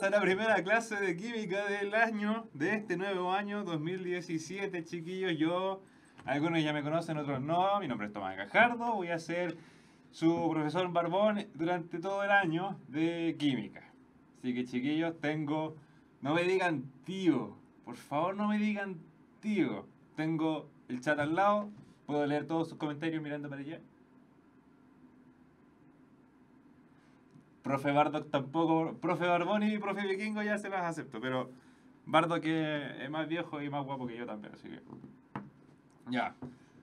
a la primera clase de química del año, de este nuevo año 2017, chiquillos. Algunos ya me conocen, otros no. Mi nombre es Tomás Gajardo. Voy a ser su profesor Barbón durante todo el año de química. Así que, chiquillos, no me digan tío. Por favor, no me digan tío. Tengo el chat al lado. Puedo leer todos sus comentarios mirando para allá. Profe Bardock tampoco. Profe Barboni y profe Vikingo ya se las acepto, pero Bardock que es más viejo y más guapo que yo también, así que. Ya.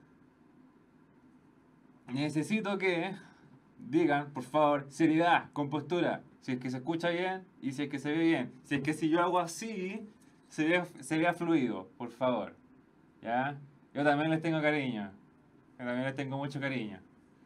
Necesito que digan, por favor, seriedad, compostura. Si es que se escucha bien y si es que se ve bien. Si es que si yo hago así, se vea fluido, por favor. ¿Ya? Yo también les tengo cariño. Yo también les tengo mucho cariño.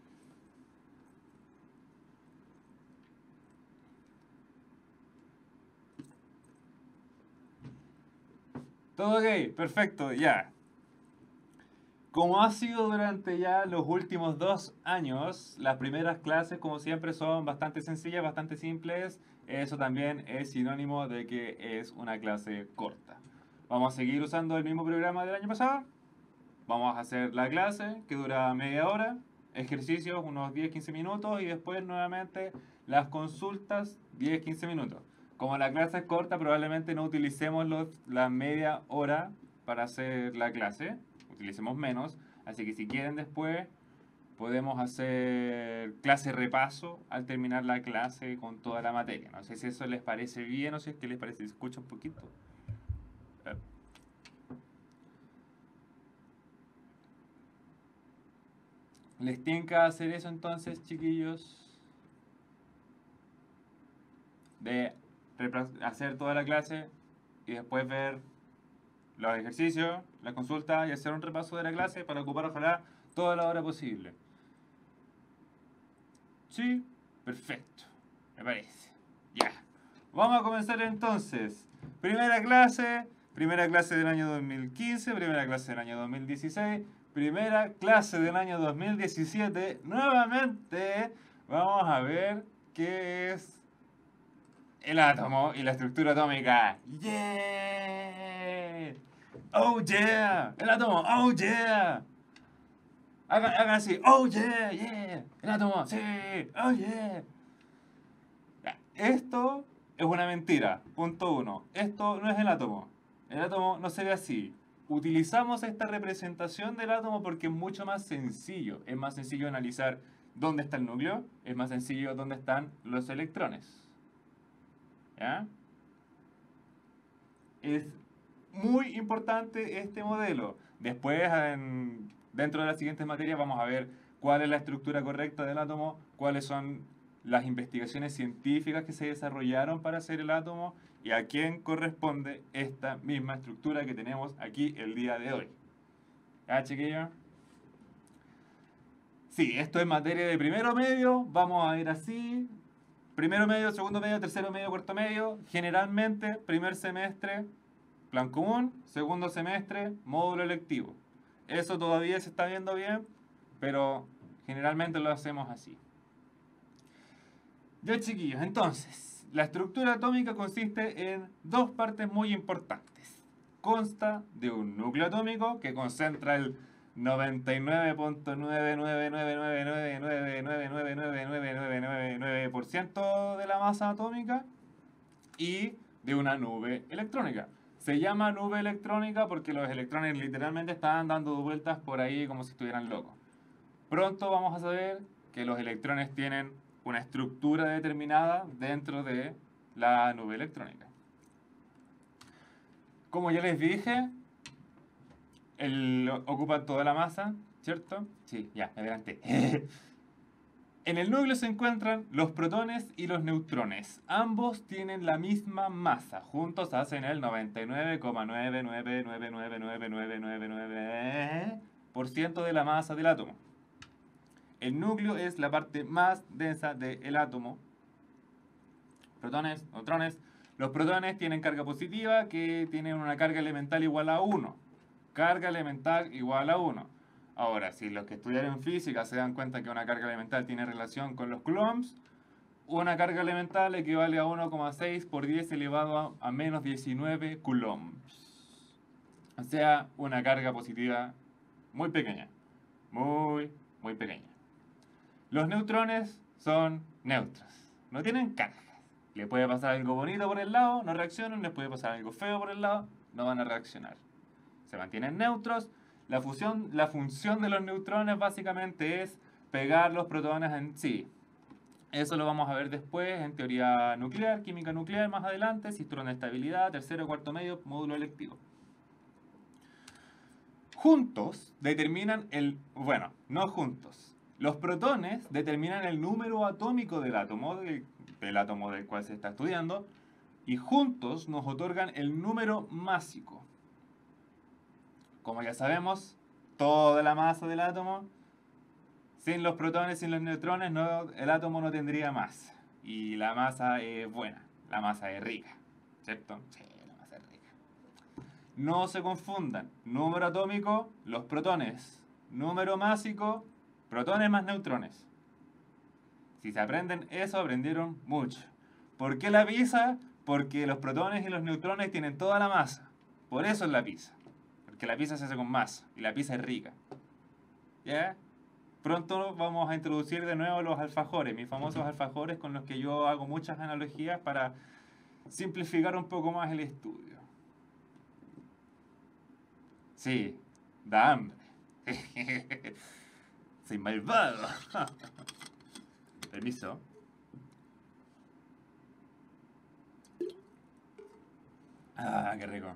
Todo ok, perfecto, ya. Como ha sido durante ya los últimos 2 años, las primeras clases, como siempre, son bastante sencillas, bastante simples. Eso también es sinónimo de que es una clase corta. Vamos a seguir usando el mismo programa del año pasado. Vamos a hacer la clase, que dura media hora, ejercicios unos 10-15 minutos y después nuevamente las consultas 10-15 minutos. Como la clase es corta, probablemente no utilicemos la media hora para hacer la clase, utilicemos menos, así que si quieren después podemos hacer clase repaso al terminar la clase con toda la materia. No sé si eso les parece bien o si es que les parece, se escucha un poquito. ¿Les tienen que hacer eso entonces, chiquillos? De hacer toda la clase y después ver los ejercicios, la consulta y hacer un repaso de la clase para ocupar ojalá toda la hora posible. Sí, perfecto, me parece. Ya. Vamos a comenzar entonces. Primera clase del año 2015, primera clase del año 2016, primera clase del año 2017. Nuevamente vamos a ver qué es el átomo y la estructura atómica. ¡Yeah! ¡Oh, yeah! El átomo, ¡oh, yeah! Hagan así, ¡oh, yeah! ¡Yeah! El átomo, ¡sí! ¡Oh, yeah! Esto es una mentira. Punto uno. Esto no es el átomo. El átomo no se ve así. Utilizamos esta representación del átomo porque es mucho más sencillo. Es más sencillo analizar dónde está el núcleo. Es más sencillo dónde están los electrones. ¿Ya? Es muy importante este modelo. Después, dentro de las siguientes materias, vamos a ver cuál es la estructura correcta del átomo, cuáles son las investigaciones científicas que se desarrollaron para hacer el átomo y a quién corresponde esta misma estructura que tenemos aquí el día de hoy. ¿Ya, chiquillos? Sí, esto es materia de primero medio, vamos a ir así. Primero medio, segundo medio, tercero medio, cuarto medio. Generalmente, primer semestre, plan común, segundo semestre, módulo electivo. Eso todavía se está viendo bien, pero generalmente lo hacemos así. Ya, chiquillos, entonces, la estructura atómica consiste en dos partes muy importantes. Consta de un núcleo atómico que concentra el 99.9999999999999% de la masa atómica y de una nube electrónica. Se llama nube electrónica porque los electrones literalmente están dando vueltas por ahí como si estuvieran locos. Pronto vamos a saber que los electrones tienen una estructura determinada dentro de la nube electrónica. Como ya les dije, ocupa toda la masa, ¿cierto? Sí, ya, me adelanté. En el núcleo se encuentran los protones y los neutrones. Ambos tienen la misma masa. Juntos hacen el 99,999999999% de la masa del átomo. El núcleo es la parte más densa del átomo. Protones, neutrones. Los protones tienen carga positiva que tienen una carga elemental igual a 1. Carga elemental igual a 1. Ahora, si los que estudiaron física se dan cuenta que una carga elemental tiene relación con los coulombs, una carga elemental equivale a 1,6 por 10 elevado a menos 19 coulombs. O sea, una carga positiva muy pequeña. Muy pequeña. Los neutrones son neutros. No tienen carga. Le puede pasar algo bonito por el lado, no reaccionan. Les puede pasar algo feo por el lado, no van a reaccionar. Se mantienen neutros. La función de los neutrones básicamente es pegar los protones en sí. Eso lo vamos a ver después en teoría nuclear, química nuclear más adelante, cinturón de estabilidad, tercero, cuarto medio, módulo electivo. Juntos determinan bueno, no juntos. Los protones determinan el número atómico del átomo del cual se está estudiando, y juntos nos otorgan el número másico. Como ya sabemos, toda la masa del átomo, sin los protones, sin los neutrones, el átomo no tendría masa. Y la masa es buena, la masa es rica, ¿cierto? Sí, la masa es rica. No se confundan. Número atómico, los protones. Número másico, protones más neutrones. Si se aprenden eso, aprendieron mucho. ¿Por qué la pizza? Porque los protones y los neutrones tienen toda la masa. Por eso es la pizza. Porque la pizza se hace con masa y la pizza es rica. ¿Ya? Pronto vamos a introducir de nuevo los alfajores, mis famosos alfajores con los que yo hago muchas analogías para simplificar un poco más el estudio. Sí, da hambre. Soy malvado. Permiso. Ah, qué rico.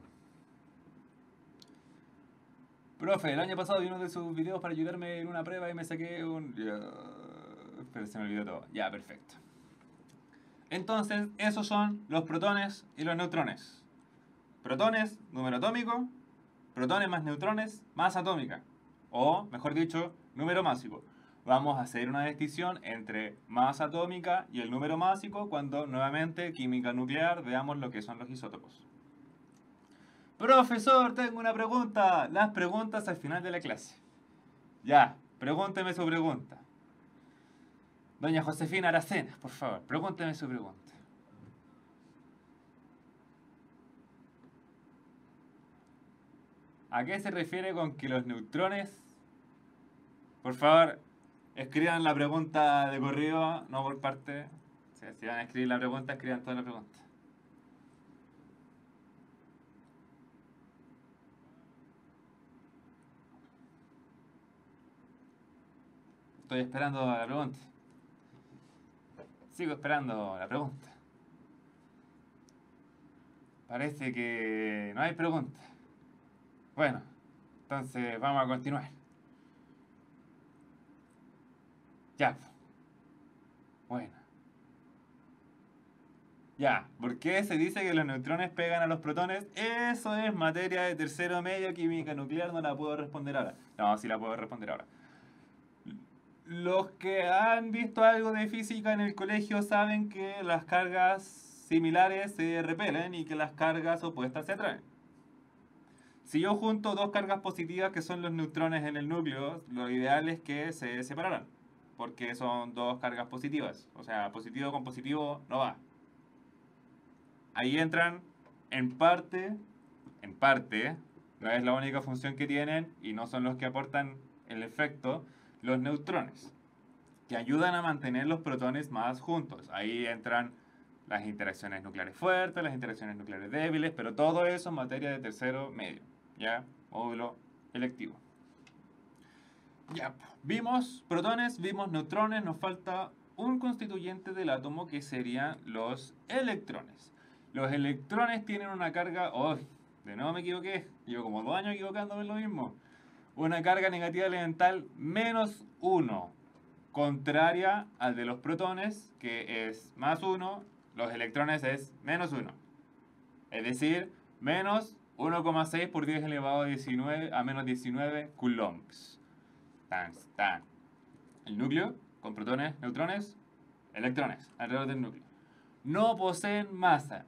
Profe, el año pasado vi uno de sus videos para ayudarme en una prueba y me saqué un... Pero se me olvidó todo. Ya, perfecto. Entonces, esos son los protones y los neutrones. Protones, número atómico. Protones más neutrones, masa atómica. O, mejor dicho, número másico. Vamos a hacer una distinción entre masa atómica y el número másico cuando, nuevamente, química nuclear, veamos lo que son los isótopos. Profesor, tengo una pregunta. Las preguntas al final de la clase. Ya, pregúnteme su pregunta. Doña Josefina Aracena, por favor, pregúnteme su pregunta. ¿A qué se refiere con que los neutrones? Por favor, escriban la pregunta de corrido, no por parte. Si van a escribir la pregunta, escriban toda la pregunta. Estoy esperando la pregunta. Sigo esperando la pregunta. Parece que no hay pregunta. Bueno, entonces vamos a continuar. Ya. Bueno. Ya, ¿por qué se dice que los neutrones pegan a los protones? Eso es materia de tercero medio, química nuclear, no la puedo responder ahora. No, sí la puedo responder ahora. Los que han visto algo de física en el colegio saben que las cargas similares se repelen y que las cargas opuestas se atraen. Si yo junto dos cargas positivas que son los neutrones en el núcleo, lo ideal es que se separaran, porque son dos cargas positivas. O sea, positivo con positivo no va. Ahí entran en parte, no es la única función que tienen y no son los que aportan el efecto, los neutrones, que ayudan a mantener los protones más juntos. Ahí entran las interacciones nucleares fuertes, las interacciones nucleares débiles, pero todo eso en materia de tercero medio, ¿ya? Módulo electivo. Ya, vimos protones, vimos neutrones, nos falta un constituyente del átomo que serían los electrones. Los electrones tienen una carga... ¡Oh! De nuevo me equivoqué. Llevo como 2 años equivocándome en lo mismo. Una carga negativa elemental menos 1. Contraria al de los protones, que es más 1. Los electrones es menos 1. Es decir, menos 1,6 por 10 elevado a 19 a menos 19 coulombs. Tan. El núcleo con protones, neutrones, electrones alrededor del núcleo. No poseen masa.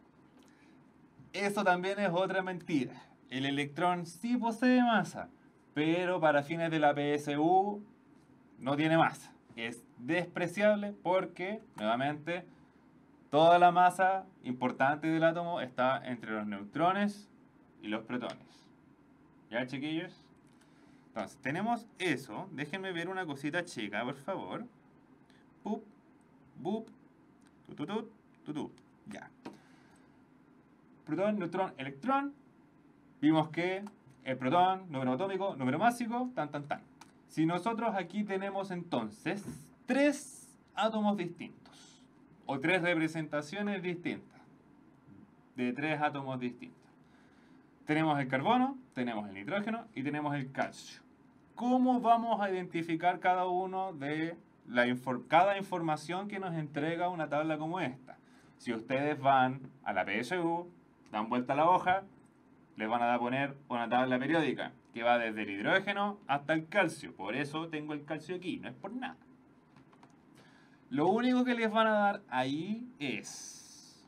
Eso también es otra mentira. El electrón sí posee masa, pero para fines de la PSU no tiene masa. es despreciable porque, nuevamente, toda la masa importante del átomo está entre los neutrones y los protones. ¿Ya, chiquillos? Entonces, tenemos eso. Déjenme ver una cosita chica, por favor. Pup, bup, tututut, tutut. Ya. Protón, neutrón, electrón. Vimos que el protón, número atómico, número másico, tan, tan, tan. Si nosotros aquí tenemos entonces tres átomos distintos, o tres representaciones distintas, de tres átomos distintos. Tenemos el carbono, tenemos el nitrógeno y tenemos el calcio. ¿Cómo vamos a identificar cada uno de cada información que nos entrega una tabla como esta? Si ustedes van a la PSU, dan vuelta a la hoja, les van a poner una tabla periódica que va desde el hidrógeno hasta el calcio. Por eso tengo el calcio aquí, no es por nada. Lo único que les van a dar ahí es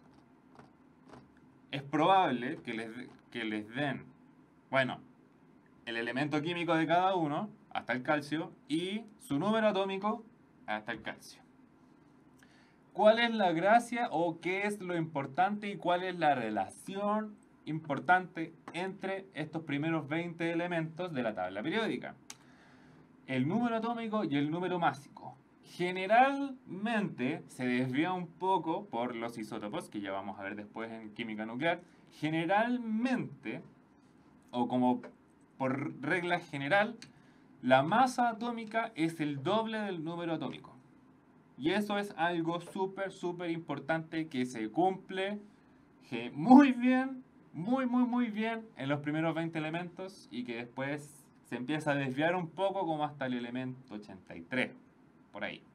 probable que les den, bueno, el elemento químico de cada uno hasta el calcio y su número atómico hasta el calcio. ¿Cuál es la gracia o qué es lo importante y cuál es la relación importante entre estos primeros 20 elementos de la tabla periódica? El número atómico y el número másico. Generalmente se desvía un poco por los isótopos, que ya vamos a ver después en química nuclear. Generalmente, o como por regla general, la masa atómica es el doble del número atómico. Y eso es algo súper, súper importante que se cumple muy bien, muy bien en los primeros 20 elementos y que después se empieza a desviar un poco como hasta el elemento 83, por ahí.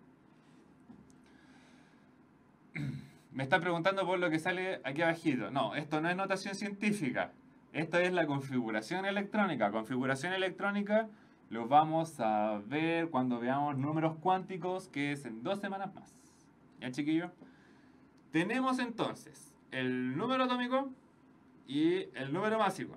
Me está preguntando por lo que sale aquí abajito. No, esto no es notación científica. Esto es la configuración electrónica. Configuración electrónica lo vamos a ver cuando veamos números cuánticos, que es en 2 semanas más. ¿Ya, chiquillos? Tenemos entonces el número atómico y el número másico.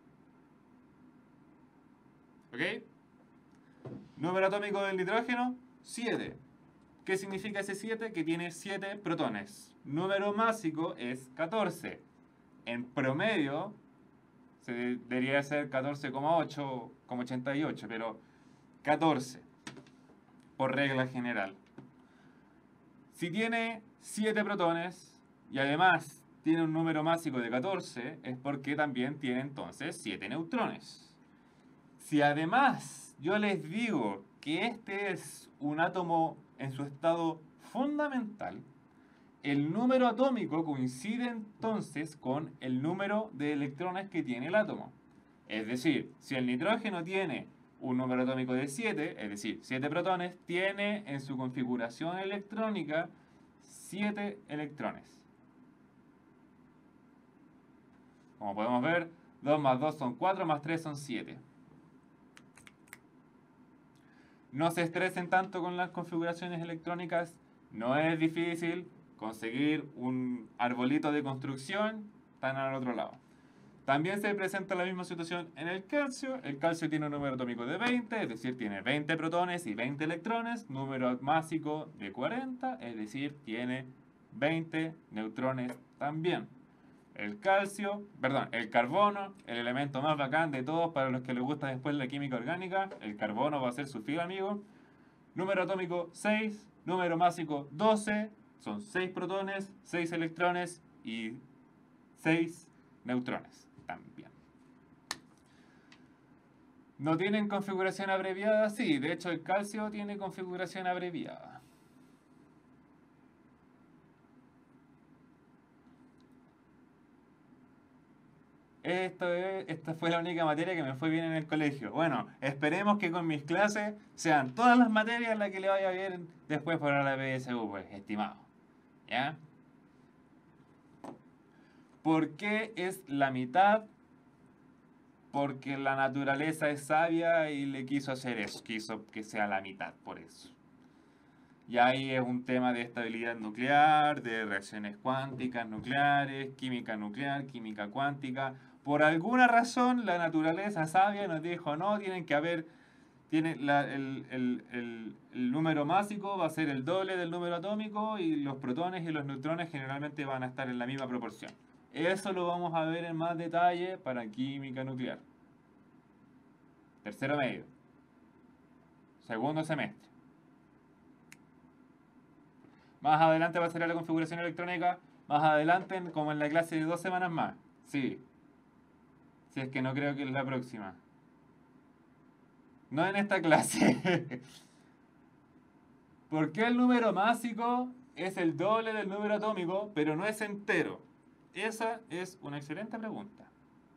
¿Ok? Número atómico del nitrógeno, 7. ¿Qué significa ese 7? Que tiene 7 protones. Número másico es 14. En promedio debería ser 14,8, como 88, pero 14 por regla general. Si tiene 7 protones y además tiene un número másico de 14, es porque también tiene entonces 7 neutrones. Si además yo les digo que este es un átomo en su estado fundamental, el número atómico coincide entonces con el número de electrones que tiene el átomo. Es decir, si el nitrógeno tiene un número atómico de 7, es decir, 7 protones, tiene en su configuración electrónica 7 electrones. Como podemos ver, 2 más 2 son 4, más 3 son 7. No se estresen tanto con las configuraciones electrónicas, no es difícil conseguir un arbolito de construcción, están al otro lado. También se presenta la misma situación en el calcio. El calcio tiene un número atómico de 20, es decir, tiene 20 protones y 20 electrones. Número másico de 40, es decir, tiene 20 neutrones también. El carbono, el elemento más bacán de todos para los que les gusta después la química orgánica. El carbono va a ser su fiel amigo. Número atómico 6, número másico 12. Son 6 protones, 6 electrones y 6 neutrones también. ¿No tienen configuración abreviada? Sí, de hecho el calcio tiene configuración abreviada. Esta fue la única materia que me fue bien en el colegio. Bueno, esperemos que con mis clases sean todas las materias las que le vaya bien después para la PSU, pues, estimado. ¿Ya? ¿Por qué es la mitad? Porque la naturaleza es sabia y le quiso hacer eso, quiso que sea la mitad, por eso. Y ahí es un tema de estabilidad nuclear, de reacciones cuánticas nucleares, química nuclear, química cuántica. Por alguna razón la naturaleza sabia nos dijo, no, tienen que haber tiene el número másico va a ser el doble del número atómico y los protones y los neutrones generalmente van a estar en la misma proporción. Eso lo vamos a ver en más detalle para química nuclear. Tercero medio. Segundo semestre. Más adelante va a ser la configuración electrónica. Más adelante, como en la clase de 2 semanas más. Sí. Si es que no creo que es la próxima. No en esta clase. ¿Por qué el número másico es el doble del número atómico, pero no es entero? Esa es una excelente pregunta.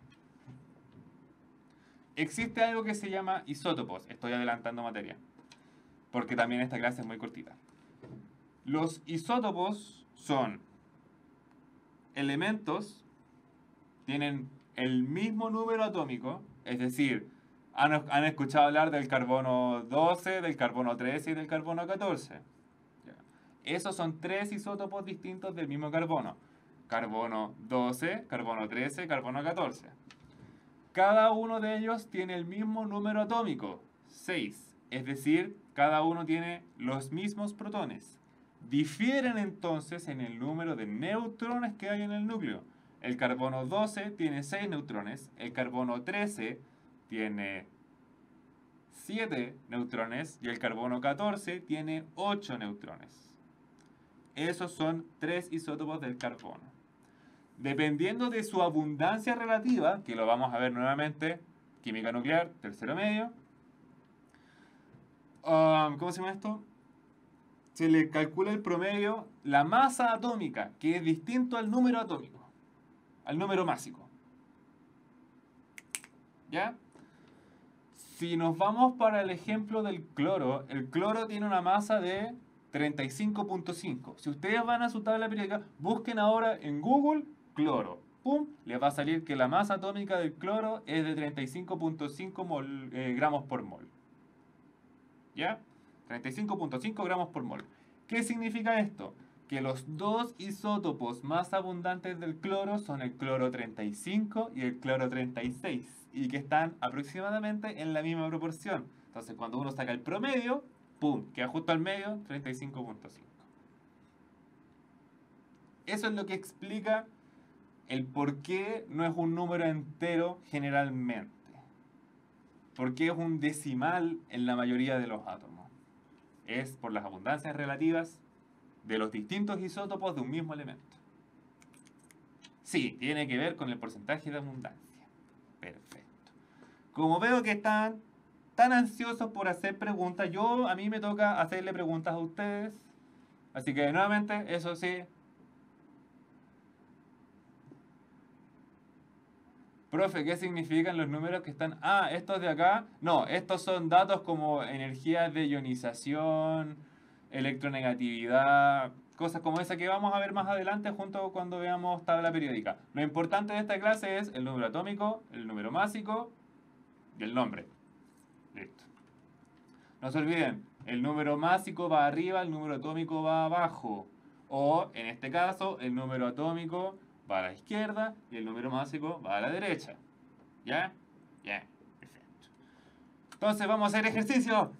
Existe algo que se llama isótopos. Estoy adelantando materia. Porque también esta clase es muy cortita. Los isótopos son elementos, tienen el mismo número atómico, es decir, han escuchado hablar del carbono 12, del carbono 13 y del carbono 14. Ya. Esos son tres isótopos distintos del mismo carbono. Carbono 12, carbono 13, carbono 14. Cada uno de ellos tiene el mismo número atómico, 6. Es decir, cada uno tiene los mismos protones. Difieren entonces en el número de neutrones que hay en el núcleo. El carbono 12 tiene 6 neutrones, el carbono 13 tiene 7 neutrones y el carbono 14 tiene 8 neutrones. Esos son tres isótopos del carbono. Dependiendo de su abundancia relativa, que lo vamos a ver nuevamente, química nuclear, tercero medio, ¿cómo se llama esto? Se le calcula el promedio, la masa atómica, que es distinto al número atómico, al número másico. ¿Ya? Si nos vamos para el ejemplo del cloro, el cloro tiene una masa de 35.5. Si ustedes van a su tabla periódica, busquen ahora en Google cloro. ¡Pum! Les va a salir que la masa atómica del cloro es de 35.5 gramos por mol. ¿Ya? 35.5 gramos por mol. ¿Qué significa esto? Que los dos isótopos más abundantes del cloro son el cloro 35 y el cloro 36 y que están aproximadamente en la misma proporción. Entonces, cuando uno saca el promedio, ¡pum! Queda justo al medio, 35.5. Eso es lo que explica el por qué no es un número entero generalmente. ¿Por qué es un decimal en la mayoría de los átomos? Es por las abundancias relativas de los distintos isótopos de un mismo elemento. Sí, tiene que ver con el porcentaje de abundancia. Perfecto. Como veo que están tan ansiosos por hacer preguntas, a mí me toca hacerle preguntas a ustedes. Así que nuevamente, eso sí. Profe, ¿qué significan los números que están? Ah, estos de acá. No, estos son datos como energías de ionización, electronegatividad, cosas como esa que vamos a ver más adelante junto cuando veamos tabla periódica. Lo importante de esta clase es el número atómico, el número másico y el nombre. Listo. No se olviden, el número másico va arriba, el número atómico va abajo. O, en este caso, el número atómico va a la izquierda y el número másico va a la derecha. ¿Ya? Ya, perfecto. Entonces vamos a hacer ejercicio.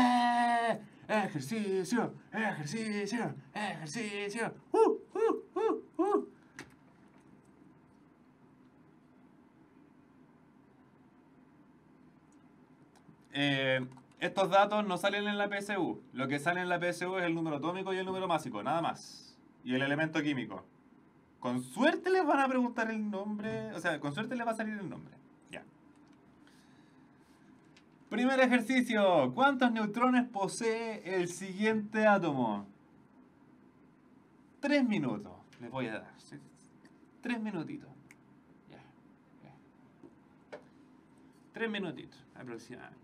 Ejercicio, ejercicio, ejercicio. Estos datos no salen en la PSU. Lo que sale en la PSU es el número atómico y el número másico, nada más. Y el elemento químico. Con suerte les van a preguntar el nombre. O sea, con suerte les va a salir el nombre. Ya. Primer ejercicio. ¿Cuántos neutrones posee el siguiente átomo? 3 minutos. Les voy a dar. 3 minutitos. Ya. 3 minutitos aproximadamente.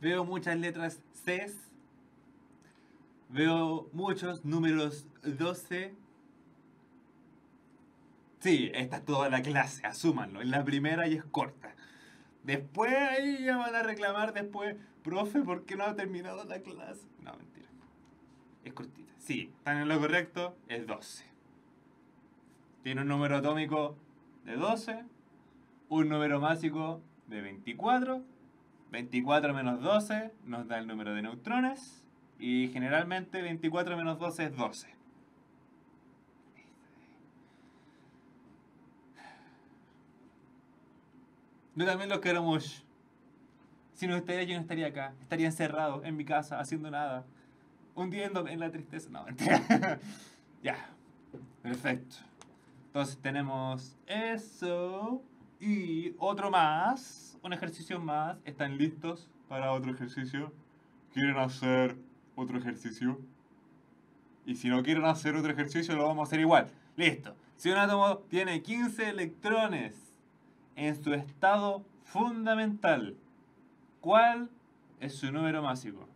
Veo muchas letras Cs. Veo muchos números 12. Sí, esta es toda la clase, asúmanlo. En la primera y es corta. Después ahí ya van a reclamar después, profe, ¿por qué no ha terminado la clase? No, mentira. Es cortita. Sí, están en lo correcto, es 12. Tiene un número atómico de 12, un número másico de 24. 24 menos 12 nos da el número de neutrones. Y generalmente 24 menos 12 es 12. Yo también los quiero mucho. Sin ustedes yo no estaría acá. Estaría encerrado en mi casa haciendo nada. Hundiéndome en la tristeza. No, mentira. Ya. Perfecto. Entonces tenemos eso. Y otro más. Un ejercicio más. ¿Están listos para otro ejercicio? ¿Quieren hacer otro ejercicio? Y si no quieren hacer otro ejercicio, lo vamos a hacer igual. Listo. Si un átomo tiene 15 electrones en su estado fundamental, ¿cuál es su número másico?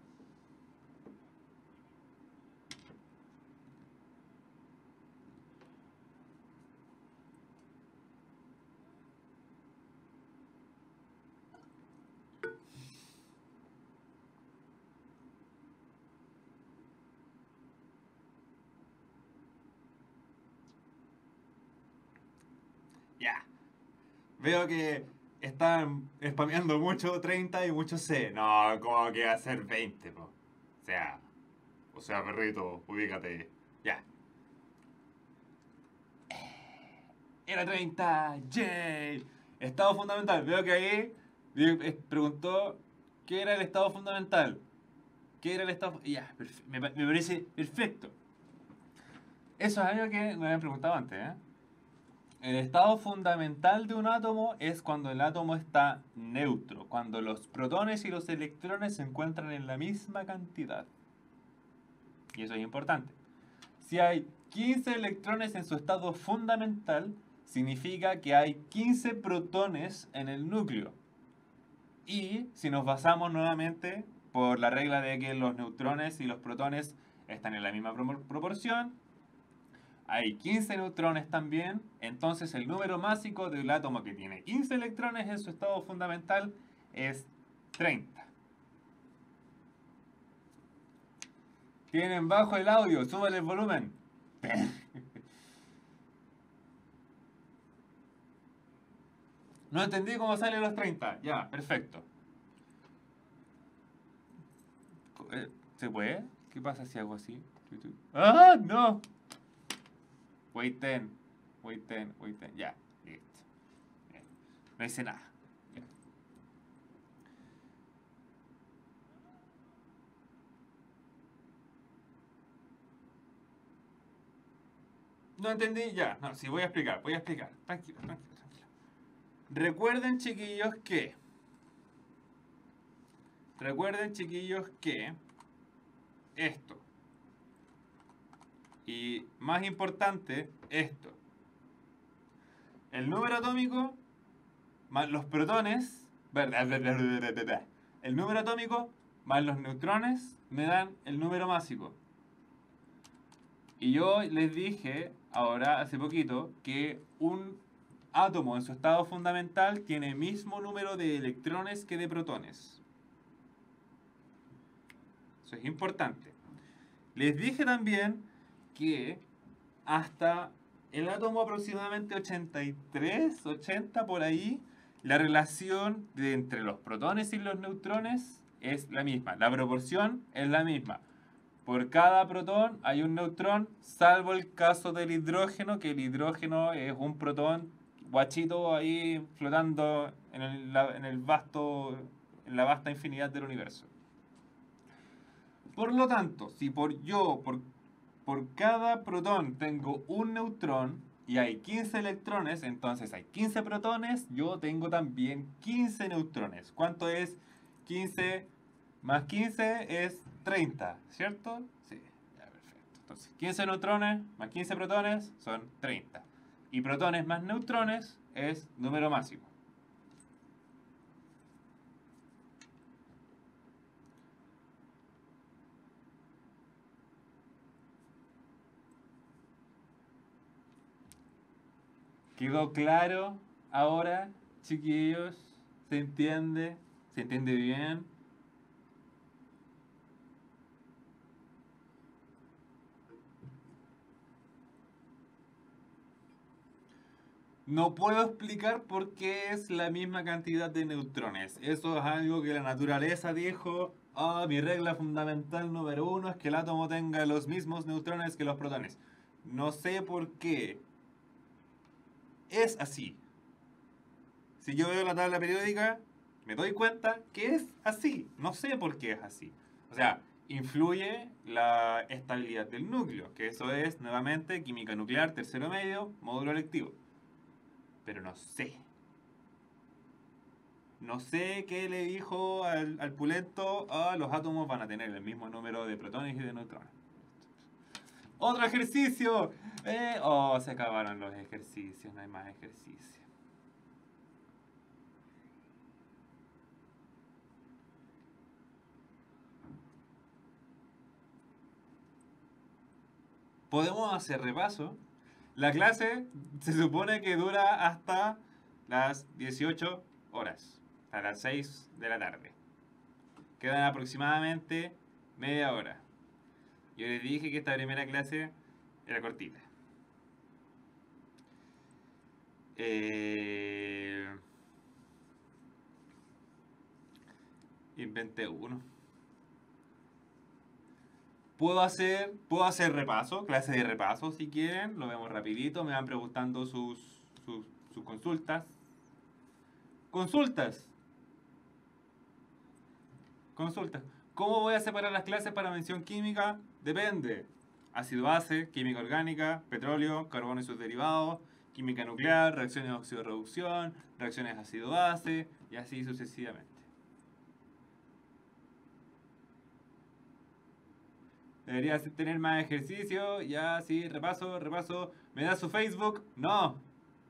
Ya. Veo que están spameando mucho 30 y mucho C. No, ¿cómo que va a ser 20, po? O sea, perrito, ubícate. Ya. Era 30. Yay. Estado fundamental. Veo que ahí preguntó qué era el estado fundamental. ¿Qué era el estado? Ya, me parece perfecto. Eso es algo que me habían preguntado antes, ¿eh? El estado fundamental de un átomo es cuando el átomo está neutro, cuando los protones y los electrones se encuentran en la misma cantidad. Y eso es importante. Si hay 15 electrones en su estado fundamental, significa que hay 15 protones en el núcleo. Y si nos basamos nuevamente por la regla de que los neutrones y los protones están en la misma proporción, hay 15 neutrones también, entonces el número másico del átomo que tiene 15 electrones en su estado fundamental es 30. Tienen bajo el audio, súbale el volumen. No entendí cómo salen los 30. Ya, perfecto. ¿Se puede? ¿Qué pasa si hago así? ¡Ah, no! Wait 10. Wait 10, wait 10. Ya, listo. Bien. No hice nada. Ya. No entendí, ya. No, sí, voy a explicar, voy a explicar. Tranquilo, tranquilo, tranquilo. Recuerden, chiquillos, que. Recuerden, chiquillos, que. Esto. Y más importante, esto. El número atómico más los protones. El número atómico más los neutrones me dan el número másico. Y yo les dije ahora, hace poquito, que un átomo en su estado fundamental tiene el mismo número de electrones que de protones. Eso es importante. Les dije también que hasta el átomo aproximadamente 83, 80 por ahí, la relación entre los protones y los neutrones es la misma. La proporción es la misma. Por cada protón hay un neutrón, salvo el caso del hidrógeno, que el hidrógeno es un protón guachito ahí flotando en en la vasta infinidad del universo. Por lo tanto, si por cada protón tengo un neutrón y hay 15 electrones, entonces hay 15 protones, yo tengo también 15 neutrones. ¿Cuánto es 15 más 15 es 30, ¿cierto? Sí, ya perfecto. Entonces, 15 neutrones más 15 protones son 30. Y protones más neutrones es número máximo. ¿Quedó claro ahora, chiquillos? ¿Se entiende? ¿Se entiende bien? No puedo explicar por qué es la misma cantidad de neutrones. Eso es algo que la naturaleza dijo. Ah, mi regla fundamental número uno es que el átomo tenga los mismos neutrones que los protones. No sé por qué. Es así. Si yo veo la tabla periódica, me doy cuenta que es así. No sé por qué es así. O sea, influye la estabilidad del núcleo, que eso es, nuevamente, química nuclear, tercero medio, módulo electivo. Pero no sé. No sé qué le dijo al pulento. Ah, los átomos van a tener el mismo número de protones y de neutrones. ¡Otro ejercicio! Oh, se acabaron los ejercicios, no hay más ejercicios. Podemos hacer repaso. La clase se supone que dura hasta las 18 horas, a las 6 de la tarde. Quedan aproximadamente media hora. Yo les dije que esta primera clase era cortita. Eh, Inventé uno. Puedo hacer repaso, clase de repaso si quieren, lo vemos rapidito, me van preguntando sus consultas. Consultas, consultas. ¿Cómo voy a separar las clases para mención química? Depende. Ácido base, química orgánica, petróleo, carbono y sus derivados, química nuclear, reacciones de oxidorreducción, reacciones ácido base y así sucesivamente. Deberías tener más ejercicio, ya, sí, repaso, repaso. ¿Me da su Facebook? No.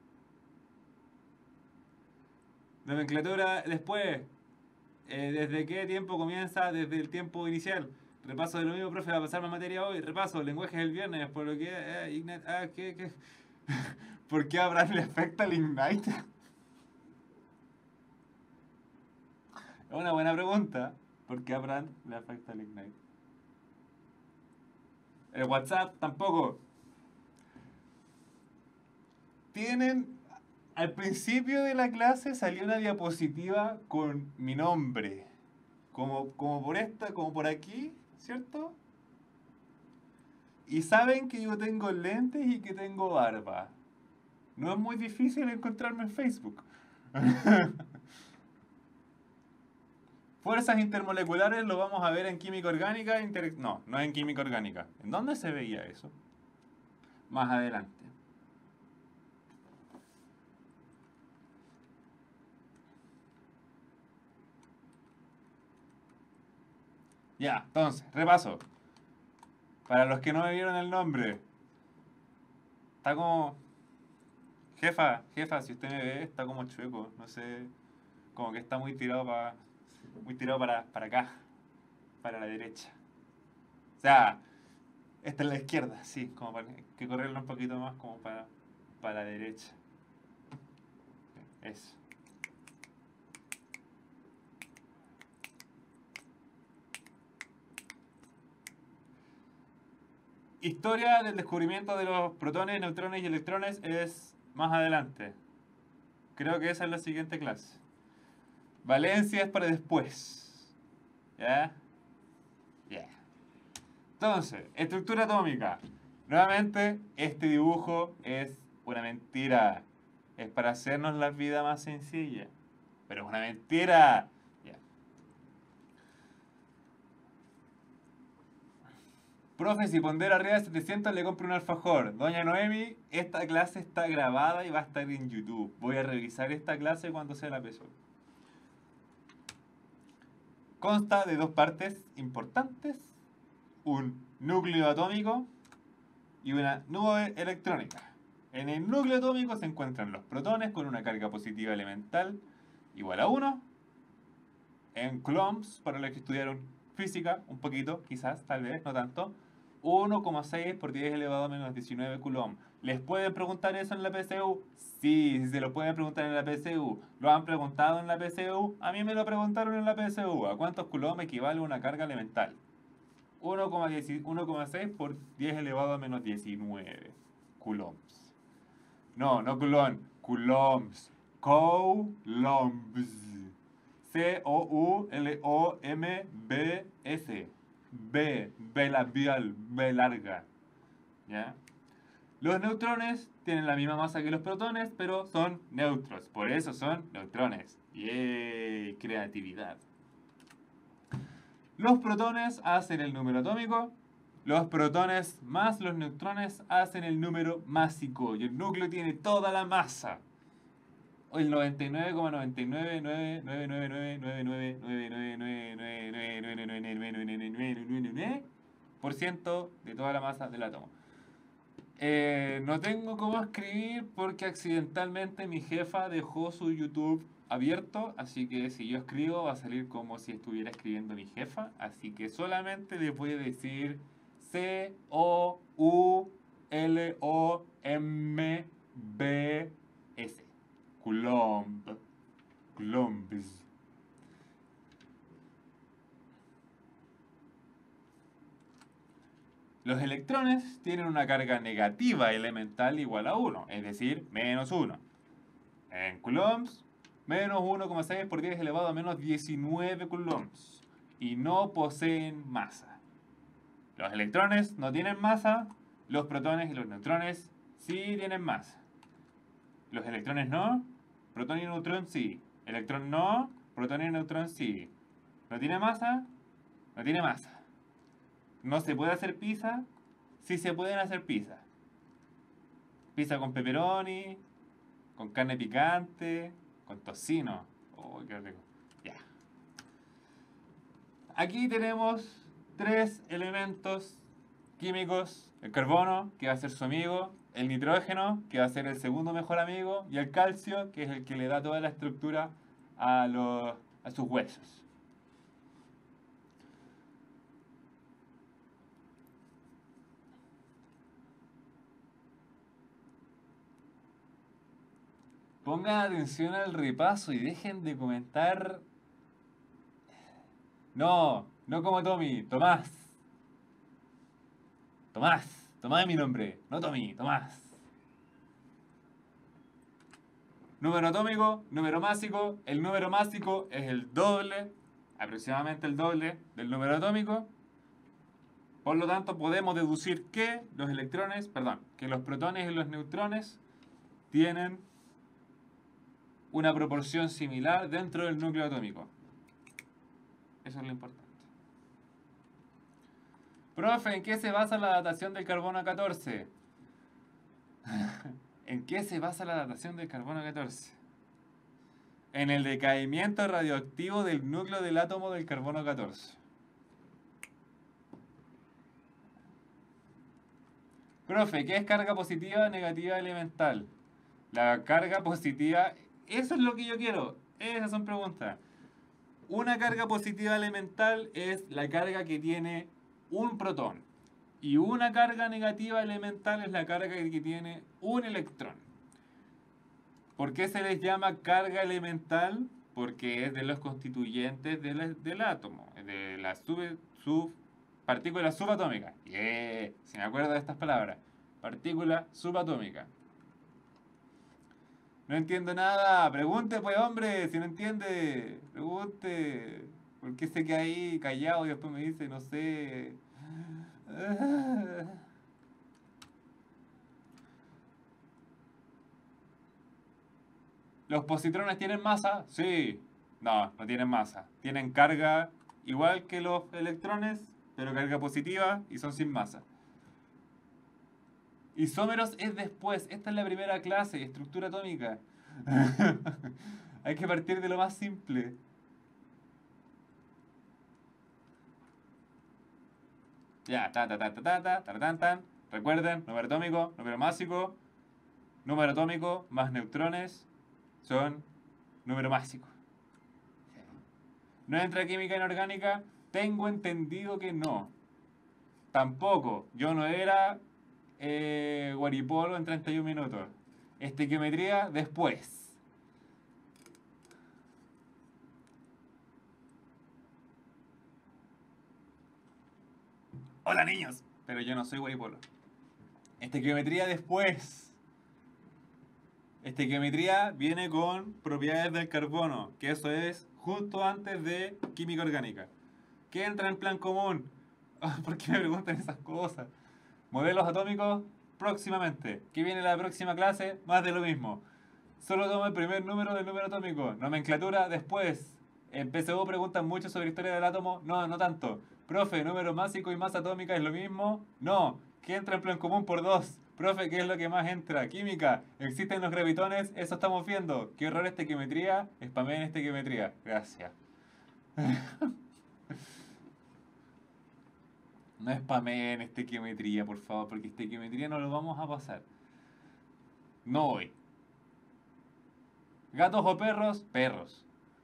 Nomenclatura después. ¿Desde qué tiempo comienza? Desde el tiempo inicial. Repaso de lo mismo, profe, va a pasar más materia hoy. Repaso, lenguajes el viernes, por lo que... Ignite, ¿qué? ¿Por qué a Abraham le afecta el Ignite? Es una buena pregunta. ¿Por qué a Abraham le afecta el Ignite? El WhatsApp tampoco. Tienen... Al principio de la clase salió una diapositiva con mi nombre. Como por esta, como por aquí, ¿cierto? Y saben que yo tengo lentes y que tengo barba. No es muy difícil encontrarme en Facebook. Fuerzas intermoleculares lo vamos a ver en química orgánica. No, no en química orgánica. ¿En dónde se veía eso? Más adelante. Ya, entonces, repaso. Para los que no me vieron el nombre, está como... Jefa, si usted me ve, está como chueco. No sé, como que está muy tirado para acá, para la derecha. O sea, esta es la izquierda, sí, como para que correrlo un poquito más como para la derecha. Eso. Historia del descubrimiento de los protones, neutrones y electrones es más adelante. Creo que esa es la siguiente clase. Valencia es para después. ¿Ya? Ya. Entonces, estructura atómica. Nuevamente, este dibujo es una mentira. Es para hacernos la vida más sencilla. Pero es una mentira. Ya. Profe, si pondera arriba de 700 le compro un alfajor. Doña Noemi, esta clase está grabada y va a estar en YouTube. Voy a revisar esta clase cuando sea la PSU. Consta de dos partes importantes. Un núcleo atómico y una nube electrónica. En el núcleo atómico se encuentran los protones con una carga positiva elemental igual a 1. En Coulombs, para los que estudiaron física, un poquito, quizás, tal vez, no tanto. 1,6 por 10 elevado a menos 19 coulomb. ¿Les pueden preguntar eso en la PSU? Sí, se lo pueden preguntar en la PSU. ¿Lo han preguntado en la PSU? A mí me lo preguntaron en la PSU. ¿A cuántos coulomb equivale una carga elemental? 1,6 por 10 elevado a menos 19 coulombs. No, no coulomb, coulombs. Coulombs. C-O-U-L-O-M-B-S. B labial, B larga. ¿Ya? Los neutrones tienen la misma masa que los protones, pero son neutros. Por eso son neutrones. ¡Yay! Creatividad. Los protones hacen el número atómico. Los protones más los neutrones hacen el número másico. Y el núcleo tiene toda la masa. El 99,9999999999999999% de toda la masa del átomo. No tengo cómo escribir porque accidentalmente mi jefa dejó su YouTube abierto, así que si yo escribo va a salir como si estuviera escribiendo mi jefa, así que solamente le voy a decir Coulombs. Coulomb. Coulombs. Los electrones tienen una carga negativa elemental igual a 1, es decir, menos 1. En coulombs, menos 1,6 por 10 elevado a menos 19 coulombs. Y no poseen masa. Los electrones no tienen masa, los protones y los neutrones sí tienen masa. Los electrones no, protón y neutrón sí. Electrón no, protón y neutrón sí. ¿No tiene masa? No tiene masa. ¿No se puede hacer pizza? Sí se pueden hacer pizza. Pizza con pepperoni, con carne picante, con tocino. Oh, qué rico. Ya. Aquí tenemos 3 elementos químicos. El carbono, que va a ser su amigo. El nitrógeno, que va a ser el segundo mejor amigo. Y el calcio, que es el que le da toda la estructura a sus huesos. Pongan atención al repaso y dejen de comentar. No, no como Tommy, Tomás. Tomás, Tomás es mi nombre, no Tommy, Tomás. Número atómico, número másico. El número másico es el doble, aproximadamente el doble del número atómico. Por lo tanto, podemos deducir que que los protones y los neutrones tienen una proporción similar dentro del núcleo atómico. Eso es lo importante. Profe, ¿en qué se basa la datación del carbono 14? ¿En qué se basa la datación del carbono 14? En el decaimiento radioactivo del núcleo del átomo del carbono 14. Profe, ¿qué es carga positiva negativa elemental? La carga positiva, eso es lo que yo quiero. Esas son preguntas. Una carga positiva elemental es la carga que tiene un protón. Y una carga negativa elemental es la carga que tiene un electrón. ¿Por qué se les llama carga elemental? Porque es de los constituyentes del átomo, de la partícula subatómica. Yeah, si me acuerdo de estas palabras. Partícula subatómica. No entiendo nada. Pregunte, pues, hombre, si no entiende. Pregunte. ¿Por qué se queda ahí callado y después me dice, no sé? ¿Los positrones tienen masa? Sí. No, no tienen masa. Tienen carga igual que los electrones, pero carga positiva y son sin masa. Isómeros es después. Esta es la primera clase, estructura atómica. Hay que partir de lo más simple. Ya, tan. Recuerden, número atómico, número másico. Número atómico más neutrones son número másico. ¿No entra química inorgánica? Tengo entendido que no. Tampoco. Yo no era Guaripolo en 31 minutos. Estequiometría después. Hola niños. Pero yo no soy Guaripolo. Estequiometría después. Estequiometría viene con propiedades del carbono, que eso es justo antes de química orgánica. ¿Qué entra en plan común? ¿Por qué me preguntan esas cosas? Modelos atómicos, próximamente. ¿Qué viene la próxima clase? Más de lo mismo. Solo toma el primer número del número atómico. Nomenclatura, después. En PSU preguntan mucho sobre historia del átomo. No, no tanto. Profe, número másico y masa atómica es lo mismo. No. ¿Qué entra en plan común por dos? Profe, ¿qué es lo que más entra? Química. ¿Existen los gravitones? Eso estamos viendo. ¿Qué horror estequiometría? Spameen estequiometría. Gracias. No spameen estequiometría, por favor, porque estequiometría no lo vamos a pasar. No hoy. ¿Gatos o perros? Perros.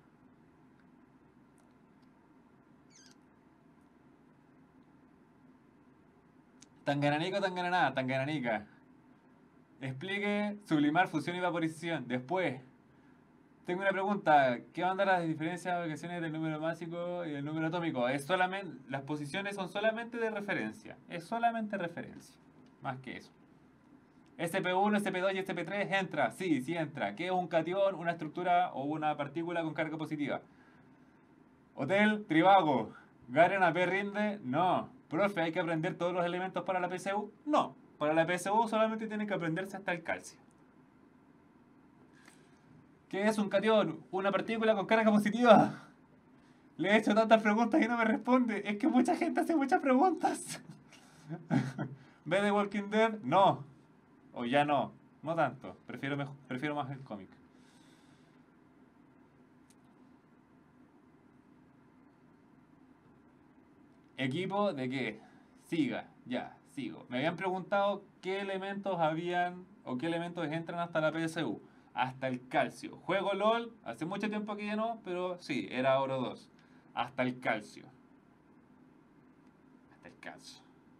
Tangananico, tangananá, tangananica. Explique sublimar, fusión y vaporización. Después, tengo una pregunta. ¿Qué onda las diferencias o ecuaciones del número másico y del número atómico? Es solamente, las posiciones son solamente de referencia. Es solamente referencia. Más que eso. SP1, SP2 y SP3 entra. Sí, sí entra. ¿Qué es un catión, una estructura o una partícula con carga positiva? Hotel, Trivago. ¿Garen a P rinde? No. Profe, ¿hay que aprender todos los elementos para la PSU? No. Para la PSU solamente tienen que aprenderse hasta el calcio. ¿Qué es un catión? Una partícula con carga positiva. Le he hecho tantas preguntas y no me responde. Es que mucha gente hace muchas preguntas. ¿Ve The Walking Dead? No. O ya no. No tanto. Prefiero más el cómic. ¿Equipo de qué? Siga. Ya, sigo. Me habían preguntado qué elementos habían o qué elementos entran hasta la PSU. Hasta el calcio. Juego LOL. Hace mucho tiempo que ya no, pero sí, era oro 2. Hasta el calcio. Hasta el calcio.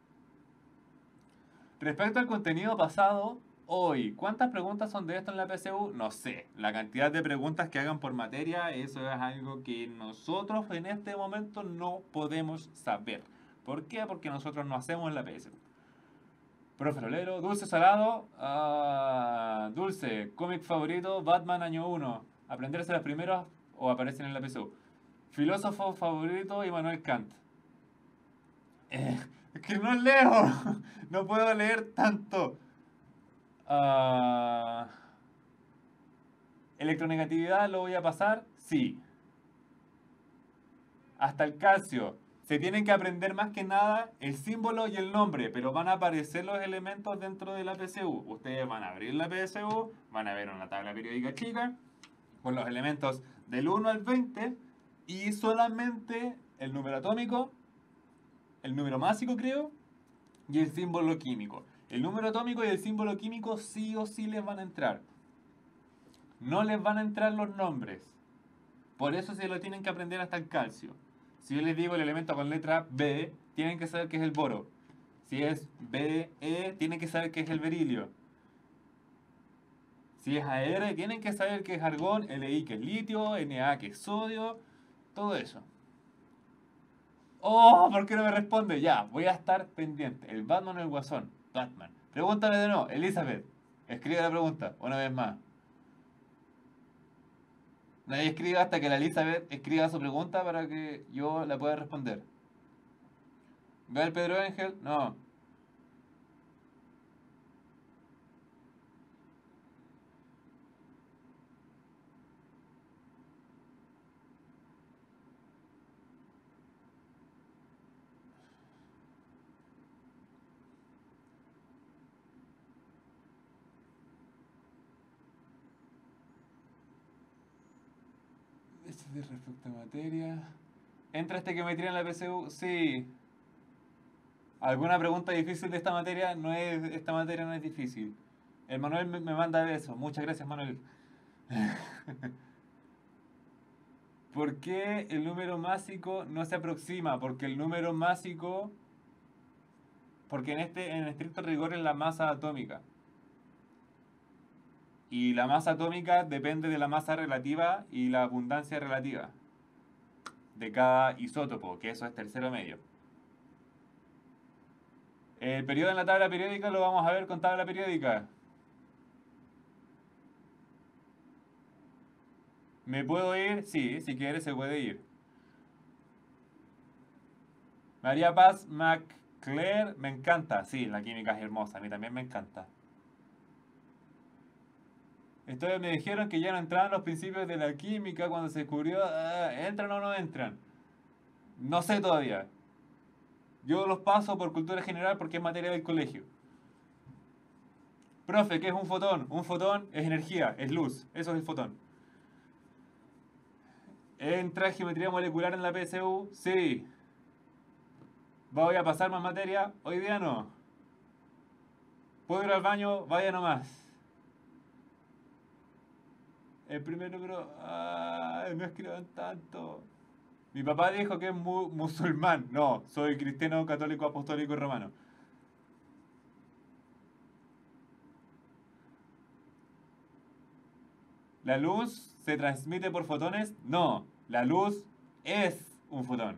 Respecto al contenido pasado, hoy, ¿cuántas preguntas son de esto en la PSU? No sé. La cantidad de preguntas que hagan por materia, eso es algo que nosotros en este momento no podemos saber. ¿Por qué? Porque nosotros no hacemos la PSU. Profe Rolero, dulce salado, dulce, cómic favorito, Batman año 1. Aprenderse las primeras o aparecen en la PSU. Filósofo favorito, Immanuel Kant. Es que no leo, no puedo leer tanto. Ah, ¿Electronegatividad lo voy a pasar? Sí. Hasta el calcio. Se tienen que aprender más que nada el símbolo y el nombre, pero van a aparecer los elementos dentro de la PSU. Ustedes van a abrir la PSU, van a ver una tabla periódica chica con los elementos del 1 al 20 y solamente el número atómico, el número másico creo, y el símbolo químico. El número atómico y el símbolo químico sí o sí les van a entrar. No les van a entrar los nombres. Por eso se lo tienen que aprender hasta el calcio. Si yo les digo el elemento con letra B, tienen que saber que es el boro. Si es BE, tienen que saber que es el berilio. Si es AR, tienen que saber que es argón, Li que es litio, Na que es sodio, todo eso. Oh, ¿por qué no me responde? Ya, voy a estar pendiente. El Batman o el Guasón. Batman. Pregúntame de nuevo, Elizabeth. Escribe la pregunta, una vez más. Nadie escribe hasta que la Elizabeth escriba su pregunta para que yo la pueda responder. ¿Ve el Pedro Ángel? No. Esto es respecto a materia. ¿Entra este que me tira en la PSU? Sí. ¿Alguna pregunta difícil de esta materia? No es, esta materia no es difícil. El Manuel me manda eso. Muchas gracias, Manuel. ¿Por qué el número másico no se aproxima? Porque el número másico porque en estricto rigor es la masa atómica. Y la masa atómica depende de la masa relativa y la abundancia relativa de cada isótopo, que eso es tercero medio. El periodo en la tabla periódica lo vamos a ver con tabla periódica. ¿Me puedo ir? Sí, si quiere se puede ir. María Paz McClare, me encanta. Sí, la química es hermosa, a mí también me encanta. Entonces me dijeron que ya no entraban los principios de la química cuando se descubrió. ¿Entran o no entran? No sé todavía. Yo los paso por cultura general porque es materia del colegio. Profe, ¿qué es un fotón? Un fotón es energía, es luz. Eso es el fotón. ¿Entra geometría molecular en la PSU? Sí. ¿Voy a pasar más materia? Hoy día no. ¿Puedo ir al baño? Vaya nomás. El primer número... ¡Ay, no escriban tanto! Mi papá dijo que es musulmán. No, soy cristiano, católico, apostólico y romano. ¿La luz se transmite por fotones? No, la luz es un fotón.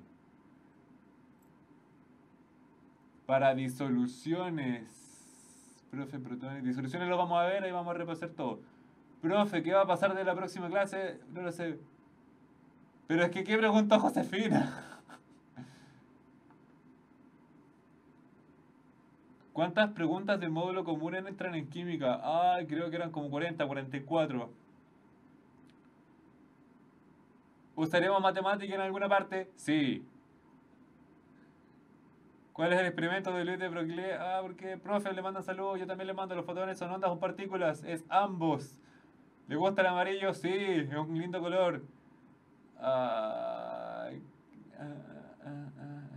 Para disoluciones. Profe, protones. Disoluciones lo vamos a ver, ahí vamos a repasar todo. Profe, ¿qué va a pasar de la próxima clase? No lo sé. Pero es que, ¿qué preguntó Josefina? ¿Cuántas preguntas del módulo común entran en química? Ay, creo que eran como 40, 44. ¿Usaremos matemática en alguna parte? Sí. ¿Cuál es el experimento de Luis de Broglie? Porque profe le manda saludos, yo también le mando. ¿Los fotones son ondas o partículas? Es ambos. ¿Le gusta el amarillo? Sí, es un lindo color. Ay, ah, ah, ah.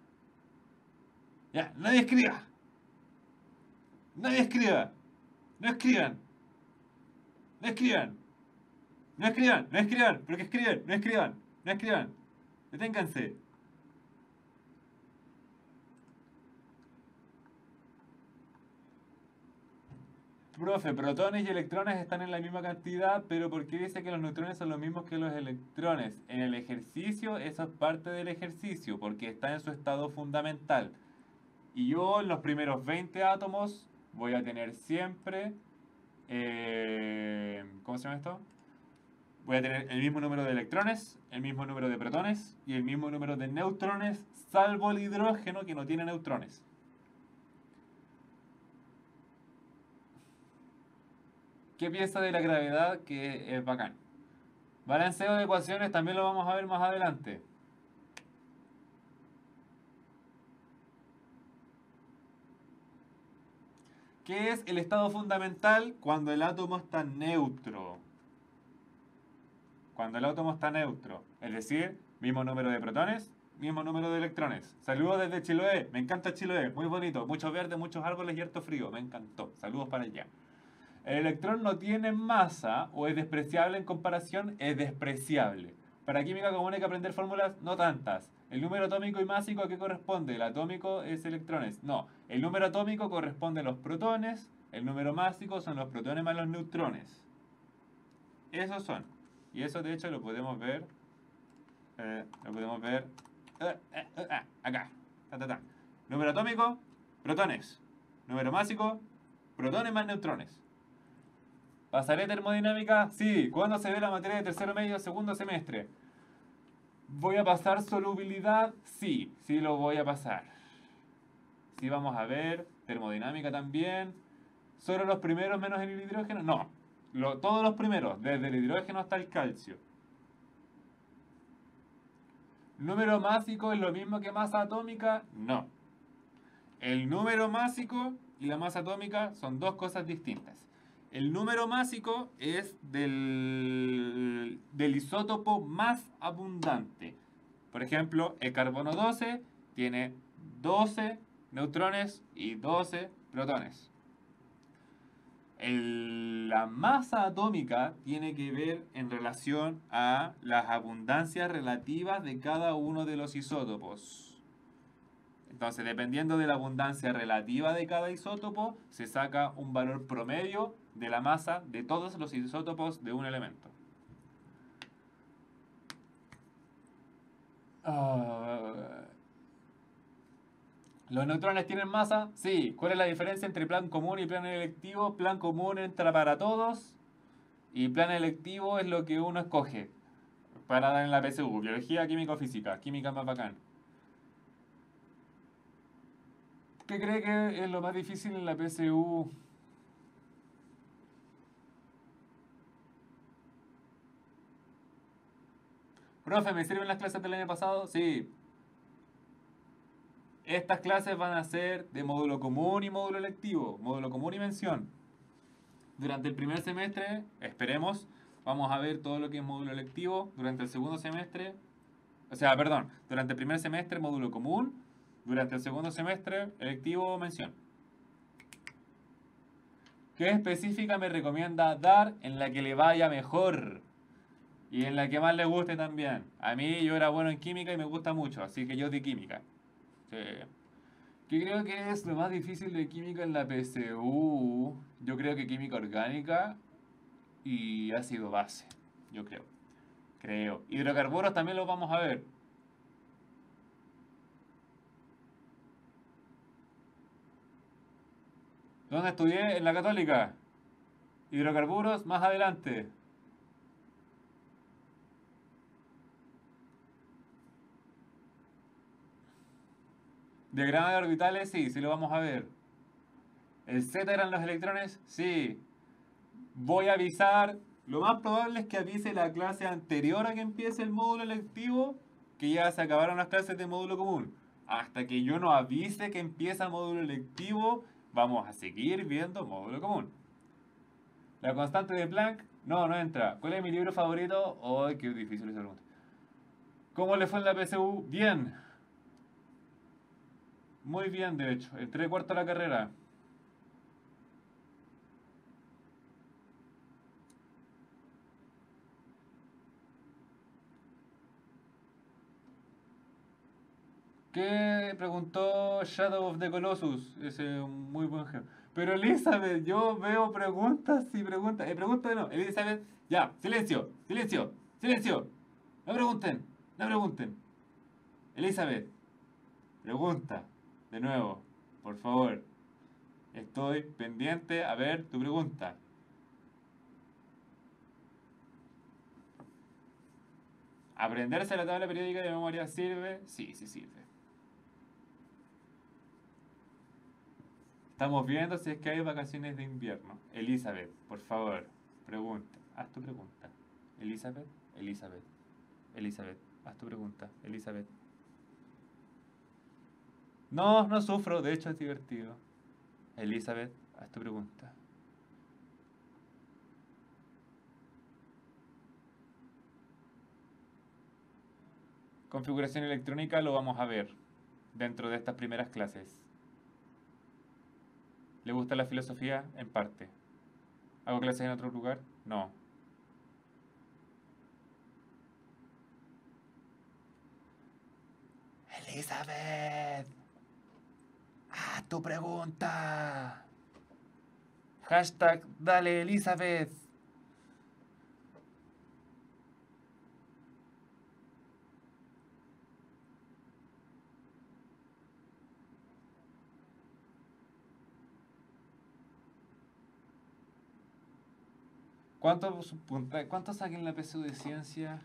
Ya, nadie escriba. Nadie escriba. No escriban. No escriban. No escriban. No escriban. ¿Pero qué escriben? No escriban. No escriban. Deténganse. Profe, protones y electrones están en la misma cantidad, pero ¿por qué dice que los neutrones son los mismos que los electrones? En el ejercicio, eso es parte del ejercicio, porque está en su estado fundamental. Y yo en los primeros 20 átomos voy a tener siempre... ¿cómo se llama esto? Voy a tener el mismo número de electrones, el mismo número de protones y el mismo número de neutrones, salvo el hidrógeno que no tiene neutrones. ¿Qué piensa de la gravedad? Que es bacán. Balanceo de ecuaciones también lo vamos a ver más adelante. ¿Qué es el estado fundamental? Cuando el átomo está neutro. Cuando el átomo está neutro. Es decir, mismo número de protones, mismo número de electrones. Saludos desde Chiloé. Me encanta Chiloé. Muy bonito. Mucho verde, muchos árboles y harto frío. Me encantó. Saludos para allá. El electrón no tiene masa o es despreciable en comparación, es despreciable. Para química común hay que aprender fórmulas, no tantas. El número atómico y másico, ¿a qué corresponde? El atómico es electrones. No, el número atómico corresponde a los protones, el número másico son los protones más los neutrones. Esos son. Y eso de hecho lo podemos ver. Acá. Número atómico, protones. Número másico, protones más neutrones. ¿Pasaré termodinámica? Sí. ¿Cuándo se ve la materia de tercero medio segundo semestre? ¿Voy a pasar solubilidad? Sí, sí lo voy a pasar. Sí vamos a ver. Termodinámica también. ¿Solo los primeros menos el hidrógeno? No. Todos los primeros, desde el hidrógeno hasta el calcio. ¿Número másico es lo mismo que masa atómica? No. El número másico y la masa atómica son dos cosas distintas. El número másico es del isótopo más abundante. Por ejemplo, el carbono 12 tiene 12 neutrones y 12 protones. La masa atómica tiene que ver en relación a las abundancias relativas de cada uno de los isótopos. Entonces, dependiendo de la abundancia relativa de cada isótopo, se saca un valor promedio de la masa de todos los isótopos de un elemento. Ah, ¿los neutrones tienen masa? Sí. ¿Cuál es la diferencia entre plan común y plan electivo? Plan común entra para todos y plan electivo es lo que uno escoge para dar en la PSU. Biología, química o física. Química más bacán. ¿Qué cree que es lo más difícil en la PSU? Profe, ¿me sirven las clases del año pasado? Sí. Estas clases van a ser de módulo común y módulo electivo, módulo común y mención. Durante el primer semestre, esperemos, vamos a ver todo lo que es módulo electivo. Durante el segundo semestre, durante el primer semestre, módulo común. Durante el segundo semestre, electivo o mención. ¿Qué específica me recomienda dar en la que le vaya mejor? Y en la que más le guste también. A mí yo era bueno en química y me gusta mucho, así que yo di química. Sí. ¿Qué creo que es lo más difícil de química en la PSU? Yo creo que química orgánica y ácido base. Yo creo. Creo. Hidrocarburos también los vamos a ver. ¿Dónde estudié? En la Católica. Hidrocarburos más adelante. Diagrama de orbitales, sí, sí lo vamos a ver. ¿El Z eran los electrones? Sí. Voy a avisar. Lo más probable es que avise la clase anterior a que empiece el módulo electivo que ya se acabaron las clases de módulo común. Hasta que yo no avise que empieza el módulo electivo, vamos a seguir viendo módulo común. La constante de Planck, no, no entra. ¿Cuál es mi libro favorito? ¡Ay, qué difícil esa pregunta! ¿Cómo le fue en la PSU? Bien. Muy bien, de hecho. Entré cuarto a la carrera. ¿Qué preguntó Shadow of the Colossus? Ese es un muy buen ejemplo. Pero Elizabeth, yo veo preguntas y preguntas. Pregunta de no. Elizabeth, ya, silencio, silencio, silencio. No pregunten, no pregunten. Elizabeth, pregunta. De nuevo, por favor. Estoy pendiente a ver tu pregunta. ¿Aprenderse la tabla periódica de memoria sirve? Sí, sí sirve. Estamos viendo si es que hay vacaciones de invierno. Elizabeth, por favor, pregunta. Haz tu pregunta. Elizabeth, Elizabeth, Elizabeth, haz tu pregunta. Elizabeth. No, no sufro, de hecho es divertido. Elizabeth, haz tu pregunta. Configuración electrónica lo vamos a ver dentro de estas primeras clases. ¿Le gusta la filosofía? En parte. ¿Hago clases en otro lugar? No. Elizabeth, haz tu pregunta. Hashtag dale Elizabeth. ¿Cuánto saqué en la PSU de ciencia?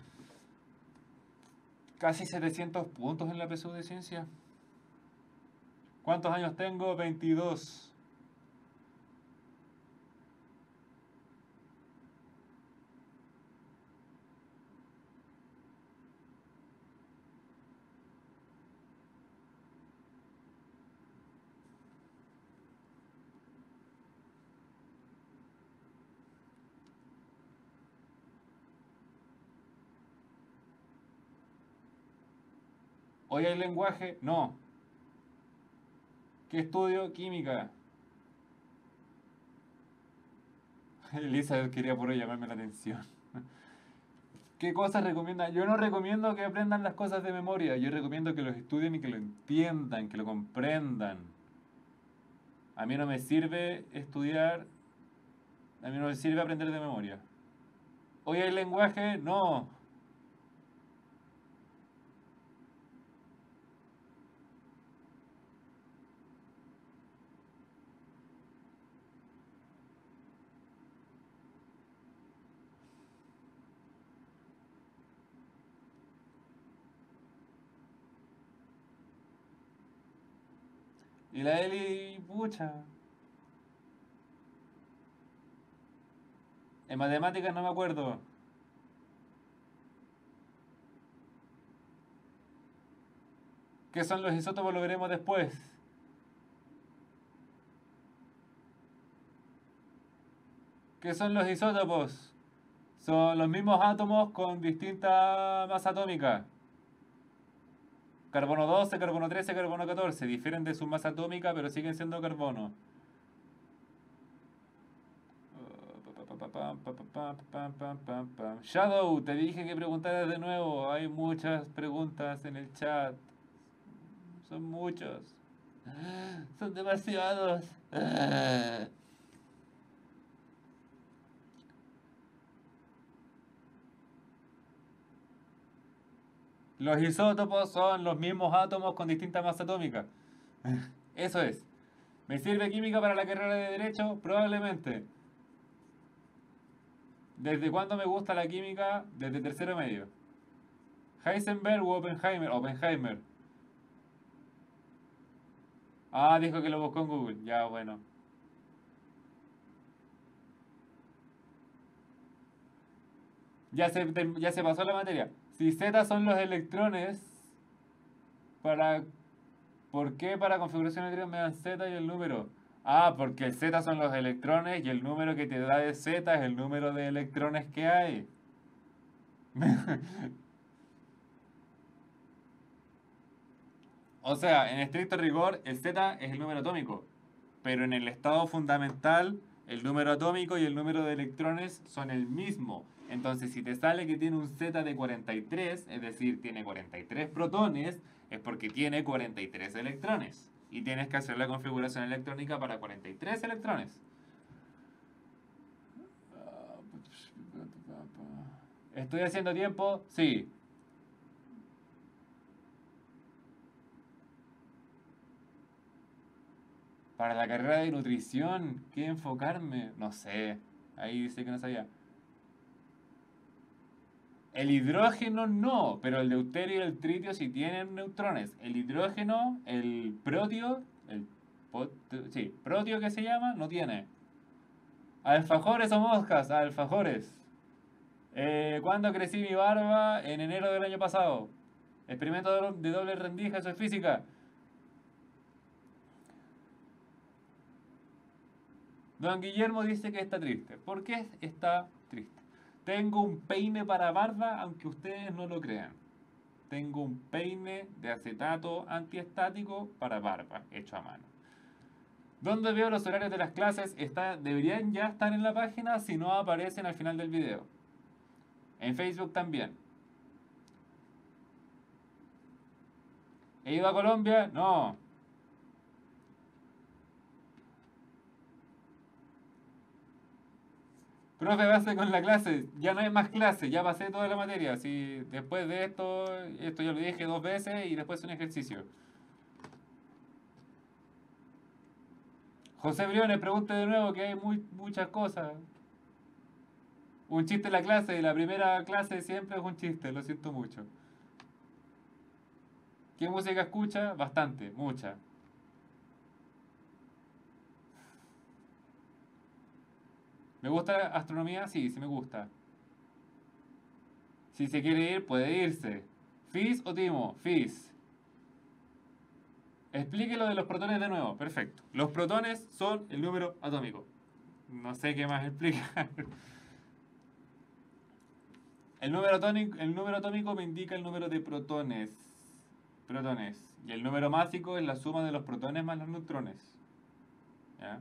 Casi 700 puntos en la PSU de ciencia. ¿Cuántos años tengo? 22. ¿Hoy hay lenguaje? No. ¿Qué estudio? Química. Elizabeth quería por hoy llamarme la atención. ¿Qué cosas recomiendan? Yo no recomiendo que aprendan las cosas de memoria, yo recomiendo que los estudien y que lo entiendan, que lo comprendan. A mí no me sirve estudiar, a mí no me sirve aprender de memoria. ¿Hoy hay lenguaje? No. Y la Eli, pucha. En matemáticas no me acuerdo. ¿Qué son los isótopos? Lo veremos después. ¿Qué son los isótopos? Son los mismos átomos con distinta masa atómica. Carbono 12, carbono 13, carbono 14. Difieren de su masa atómica, pero siguen siendo carbono. Shadow, te dije que preguntaras de nuevo. Hay muchas preguntas en el chat. Son muchos. Son demasiados. Los isótopos son los mismos átomos con distinta masa atómica. Eso es. ¿Me sirve química para la carrera de Derecho? Probablemente. ¿Desde cuándo me gusta la química? Desde tercero medio. Heisenberg u Oppenheimer. Oppenheimer. Ah, dijo que lo buscó en Google. Ya, bueno. Ya se pasó la materia. Si Z son los electrones, para ¿por qué para configuración eléctrica me dan Z y el número? Ah, porque el Z son los electrones y el número que te da de Z es el número de electrones que hay. O sea, en estricto rigor, el Z es el número atómico, pero en el estado fundamental, el número atómico y el número de electrones son el mismo. Entonces, si te sale que tiene un Z de 43, es decir, tiene 43 protones, es porque tiene 43 electrones. Y tienes que hacer la configuración electrónica para 43 electrones. ¿Estoy haciendo tiempo? Sí. Para la carrera de nutrición, ¿qué enfocarme? No sé. Ahí dice que no sabía. El hidrógeno no, pero el deuterio y el tritio sí tienen neutrones. El hidrógeno, el protio, sí, protio que se llama, no tiene. Alfajores o moscas, alfajores. ¿Cuándo crecí mi barba? En enero del año pasado. Experimento de doble rendija, eso es física. Don Guillermo dice que está triste. ¿Por qué está triste? Tengo un peine para barba, aunque ustedes no lo crean. Tengo un peine de acetato antiestático para barba, hecho a mano. ¿Dónde veo los horarios de las clases? Deberían ya estar en la página si no aparecen al final del video. En Facebook también. ¿He ido a Colombia? No. Profe, base con la clase. Ya no hay más clase, ya pasé toda la materia. Si después de esto ya lo dije 2 veces y después un ejercicio. José Briones, pregunte de nuevo que hay muchas cosas. Un chiste en la clase y la primera clase siempre es un chiste, lo siento mucho. ¿Qué música escucha? Bastante, mucha. ¿Me gusta astronomía? Sí, sí me gusta. Si se quiere ir, puede irse. ¿Fis o Timo? Fis. Explique lo de los protones de nuevo. Perfecto. Los protones son el número atómico. No sé qué más explicar. El número atómico me indica el número de protones. Protones. Y el número másico es la suma de los protones más los neutrones. ¿Ya?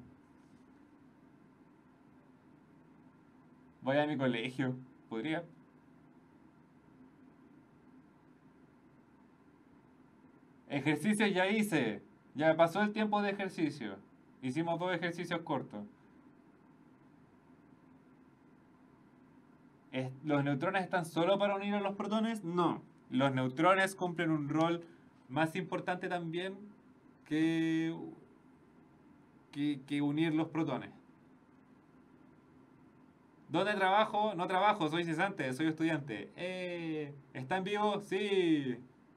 Voy a mi colegio. ¿Podría? Ejercicio ya hice. Ya pasó el tiempo de ejercicio. Hicimos dos ejercicios cortos. ¿Los neutrones están solo para unir a los protones? No. Los neutrones cumplen un rol más importante también que, que unir los protones. ¿Dónde trabajo? No trabajo, soy cesante, soy estudiante. ¿Está en vivo? Sí.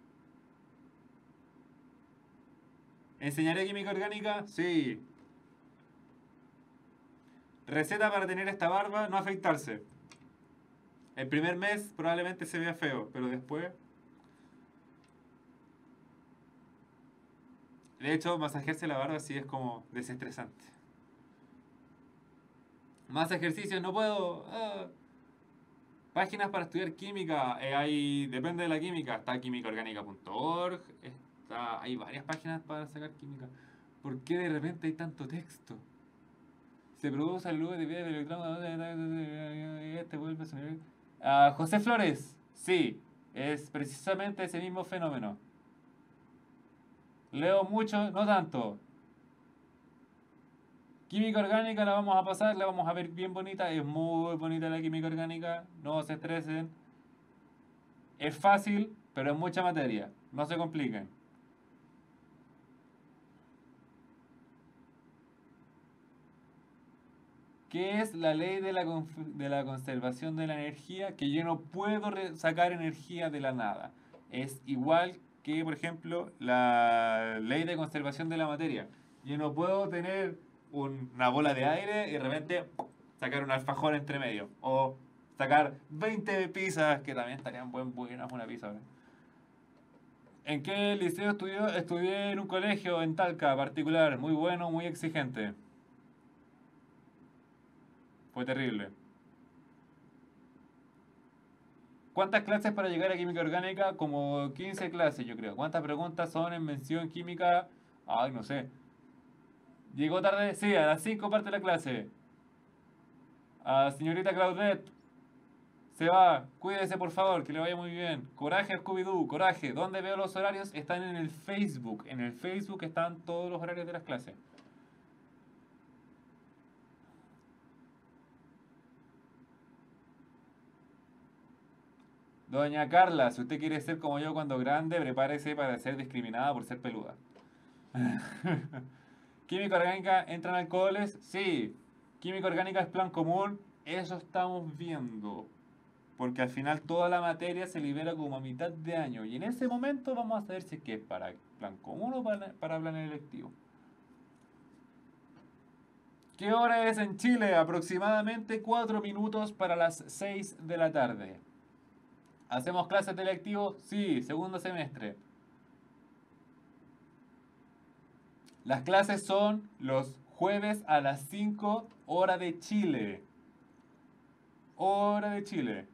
¿Enseñaré química orgánica? Sí. Receta para tener esta barba, no afeitarse. El primer mes probablemente se vea feo, pero después... De hecho, masajearse la barba sí es como desestresante. Más ejercicios, no puedo. Páginas para estudiar química. Depende de la química. Está químicaorgánica.org. Hay varias páginas para sacar química. ¿Por qué de repente hay tanto texto? Se produce el luz de vida del electrón. Este vuelve a sonar. José Flores. Sí, es precisamente ese mismo fenómeno. Leo mucho, no tanto. Química orgánica la vamos a pasar, la vamos a ver bien bonita. Es muy bonita la química orgánica. No se estresen. Es fácil, pero es mucha materia. No se compliquen. ¿Qué es la ley de la conservación de la energía? Que yo no puedo sacar energía de la nada. Es igual que, por ejemplo, la ley de conservación de la materia. Yo no puedo tener una bola de aire y de repente sacar un alfajor entre medio. O sacar 20 pizzas, que también estarían buenas una pizza, ¿verdad? ¿En qué liceo estudió? Estudié en un colegio en Talca particular, muy bueno, muy exigente. Fue terrible. ¿Cuántas clases para llegar a química orgánica? Como 15 clases, yo creo. ¿Cuántas preguntas son en mención química? Ay, no sé. ¿Llegó tarde? Sí, a las 5 parte la clase. Señorita Claudette, se va. Cuídese, por favor, que le vaya muy bien. Coraje, Scooby-Doo, coraje. ¿Dónde veo los horarios? Están en el Facebook. En el Facebook están todos los horarios de las clases. Doña Carla, si usted quiere ser como yo cuando grande, prepárese para ser discriminada por ser peluda. ¿Química orgánica entran alcoholes? Sí. ¿Química orgánica es plan común? Eso estamos viendo. Porque al final toda la materia se libera como a mitad de año. Y en ese momento vamos a saber si es que es para plan común o para plan electivo. ¿Qué hora es en Chile? Aproximadamente 4 minutos para las 6 de la tarde. ¿Hacemos clases de electivo? Sí, segundo semestre. Las clases son los jueves a las 5 hora de Chile. Hora de Chile.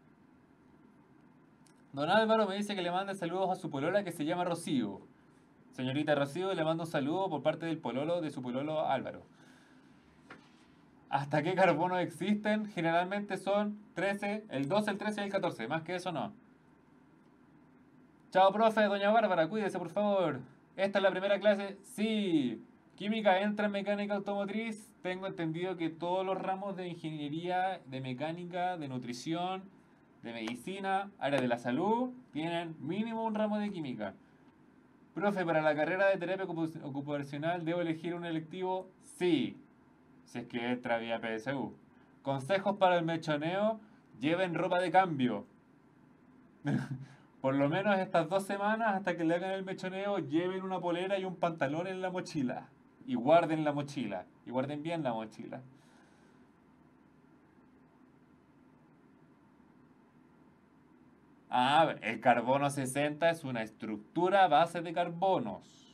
Don Álvaro me dice que le mande saludos a su polola que se llama Rocío. Señorita Rocío, le mando un saludo por parte del pololo de su pololo Álvaro. ¿Hasta qué carbonos existen? Generalmente son 13, el 12, el 13 y el 14. Más que eso no. Chao, profe, doña Bárbara, cuídese por favor. ¿Esta es la primera clase? Sí. ¿Química entra en mecánica automotriz? Tengo entendido que todos los ramos de ingeniería, de mecánica, de nutrición, de medicina, área de la salud, tienen mínimo un ramo de química. Profe, para la carrera de terapia ocupacional, ¿debo elegir un electivo? Sí, si es que entra vía PSU. Consejos para el mechoneo, lleven ropa de cambio. Por lo menos estas 2 semanas, hasta que le hagan el mechoneo, lleven una polera y un pantalón en la mochila. Y guarden la mochila. Y guarden bien la mochila. El carbono 60 es una estructura a base de carbonos.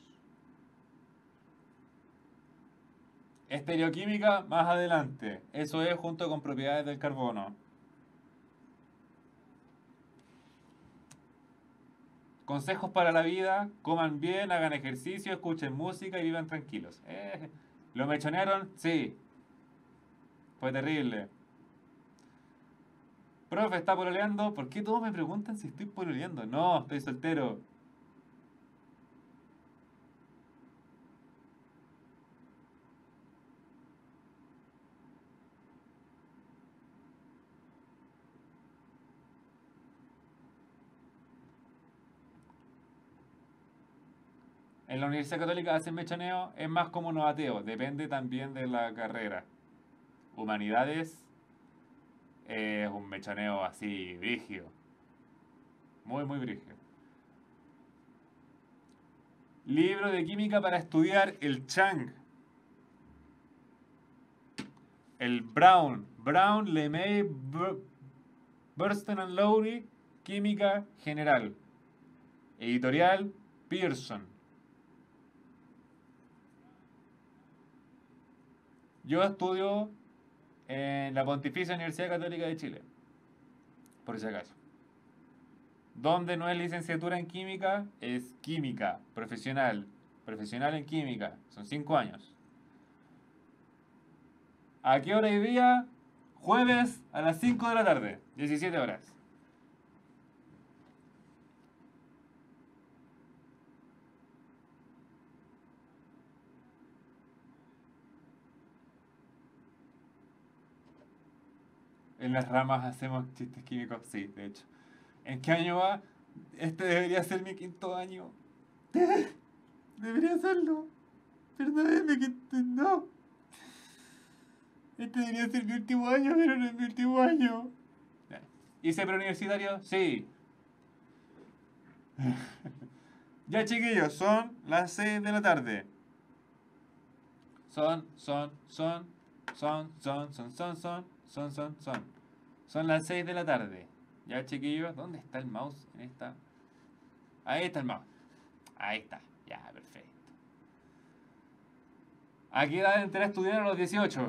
Estereoquímica, más adelante. Eso es junto con propiedades del carbono. Consejos para la vida, coman bien, hagan ejercicio, escuchen música y vivan tranquilos. ¿Lo mechonearon? Sí. Fue terrible. Profe, ¿está pololeando? ¿Por qué todos me preguntan si estoy pololeando? No, estoy soltero. En la Universidad Católica hacen mechaneo, es más como no ateo, depende también de la carrera. Humanidades es un mechaneo así, brígido, muy, muy brígido. Libro de química para estudiar el Chang, el Brown, Brown, LeMay, Burston and Lowry, Química General, editorial Pearson. Yo estudio en la Pontificia Universidad Católica de Chile, por si acaso. Donde no es licenciatura en química, es química, profesional. Profesional en química, son 5 años. ¿A qué hora hoy día? Jueves a las 5 de la tarde, 17 horas. En las ramas hacemos chistes químicos, sí, de hecho. ¿En qué año va? Este debería ser mi quinto año. Debería hacerlo. Pero no es mi quinto. No. Este debería ser mi último año, pero no es mi último año. ¿Hice preuniversitario? Sí. Ya chiquillos, son las 6 de la tarde. Son. Son las 6 de la tarde. Ya chiquillos, ¿dónde está el mouse en esta? Ahí está el mouse. Ahí está. Ya, perfecto. ¿A qué edad entré a estudiar a los 18?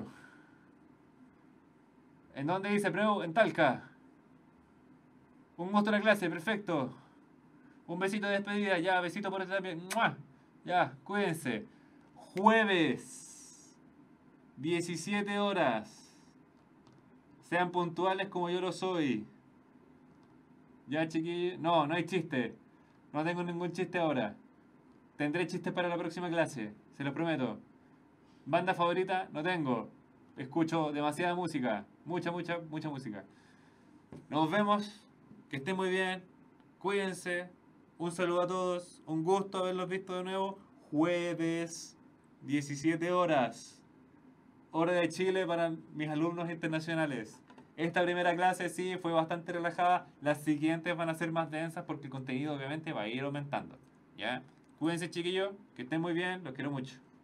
¿En dónde dice Preu? En Talca. Un gusto en la clase, perfecto. Un besito de despedida, ya, besito por este también. ¡Mua! Ya, cuídense. Jueves, 17 horas. Sean puntuales como yo lo soy. Ya, chiquillos. No, no hay chiste. No tengo ningún chiste ahora. Tendré chistes para la próxima clase, se los prometo. Banda favorita, no tengo. Escucho demasiada música. Mucha, mucha, mucha música. Nos vemos. Que estén muy bien. Cuídense. Un saludo a todos. Un gusto haberlos visto de nuevo. Jueves, 17 horas. Hora de Chile para mis alumnos internacionales. Esta primera clase sí fue bastante relajada. Las siguientes van a ser más densas porque el contenido obviamente va a ir aumentando. ¿Ya? Cuídense chiquillos. Que estén muy bien. Los quiero mucho.